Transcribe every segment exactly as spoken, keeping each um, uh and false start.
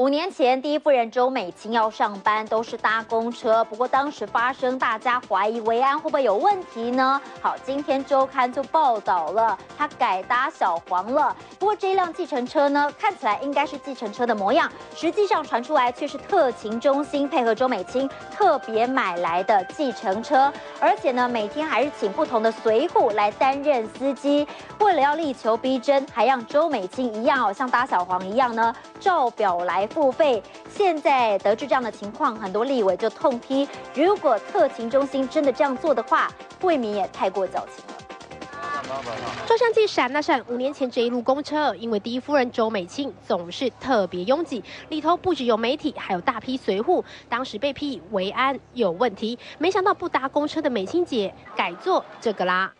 五年前，第一夫人周美青要上班都是搭公车，不过当时发生大家怀疑维安会不会有问题呢？好，今天周刊就报道了，她改搭小黄了。不过这一辆计程车呢，看起来应该是计程车的模样，实际上传出来却是特勤中心配合周美青特别买来的计程车，而且呢，每天还是请不同的随扈来担任司机，为了要力求逼真，还让周美青一样哦，像搭小黄一样呢，照表来付费。现在得知这样的情况，很多立委就痛批，如果特勤中心真的这样做的话，未免也太过矫情了。 照相机闪啊闪，五年前这一路公车，因为第一夫人周美青总是特别拥挤，里头不只有媒体，还有大批随扈。当时被批维安有问题，没想到不搭公车的美青姐改做这个啦。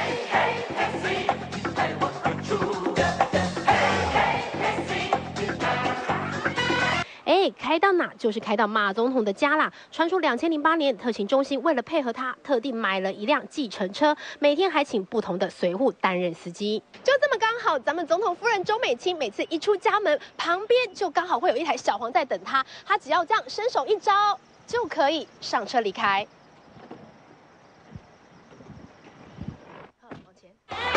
哎，开到哪就是开到马总统的家啦！传出两千零八年特勤中心为了配合他，特地买了一辆计程车，每天还请不同的随扈担任司机。就这么刚好，咱们总统夫人周美青每次一出家门，旁边就刚好会有一台小黄在等她，她只要这样伸手一招，就可以上车离开。好，往前。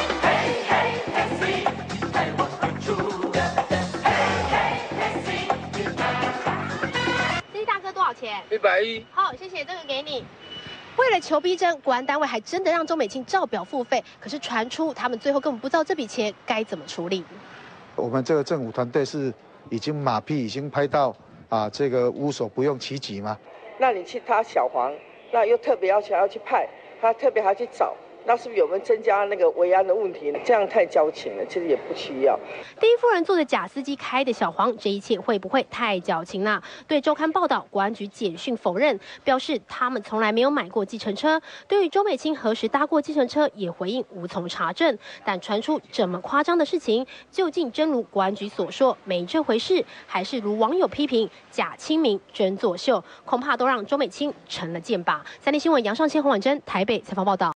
多少钱？ 一百一。 好，谢谢，这个给你。为了求逼真，国安单位还真的让周美青照表付费，可是传出他们最后根本不知道这笔钱该怎么处理。 我们这个政府团队是已经马屁已经拍到啊，这个无所不用其极吗？ 那你去他小黄，那又特别要求要去派，他特别还要去找。那是不是有没有增加那个维安的问题呢？这样太矫情了，其实也不需要。 第一夫人坐着假司机开的小黄，这一切会不会太矫情了？对周刊报道，国安局简讯否认，表示他们从来没有买过计程车。对于周美青何时搭过计程车，也回应无从查证。但传出这么夸张的事情，究竟真如国安局所说没这回事，还是如网友批评假亲民真作秀？恐怕都让周美青成了箭靶。三立新闻杨尚谦、洪婉珍台北采访报道。